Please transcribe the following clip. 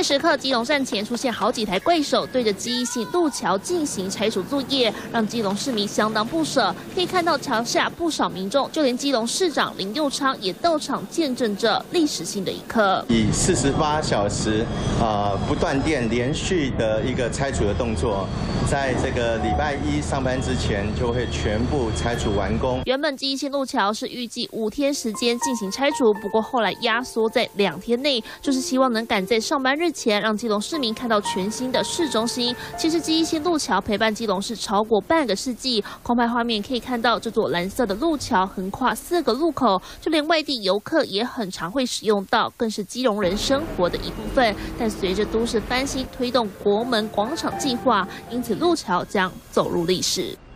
时刻，基隆站前出现好几台怪手，对着记忆性路桥进行拆除作业，让基隆市民相当不舍。可以看到桥下不少民众，就连基隆市长林右昌也到场见证着历史性的一刻。 以48小时不断电连续的一个拆除的动作，在这个礼拜一上班之前就会全部拆除完工。 原本记忆性路桥是预计5天时间进行拆除，不过后来压缩在2天内，就是希望能赶在上班日前让基隆市民看到全新的市中心。其实记忆性路桥陪伴基隆市超过半个世纪，空拍画面可以看到这座蓝色的路桥横跨4个路口，就连外地游客也很常会使用到，更是基隆人生活的一部分。但随着都市翻新推动国门广场计划，因此路桥将走入历史。